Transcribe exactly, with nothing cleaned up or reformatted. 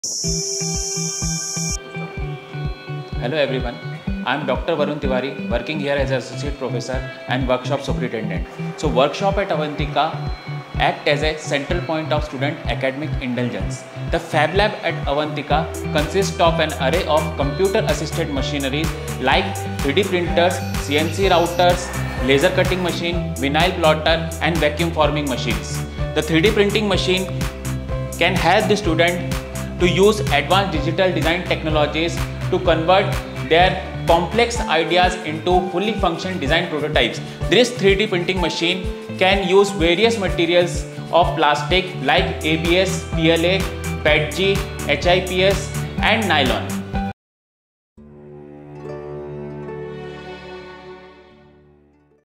Hello everyone, I am Doctor Varun Tiwari, working here as an Associate Professor and Workshop Superintendent. So workshop at Avantika act as a central point of student academic indulgence. The Fab Lab at Avantika consists of an array of computer-assisted machinery like three D printers, C N C routers, laser cutting machine, vinyl plotter and vacuum forming machines. The three D printing machine can help the student to use advanced digital design technologies to convert their complex ideas into fully functional design prototypes. This three D printing machine can use various materials of plastic like A B S, P L A, P E T G, H I P S and nylon.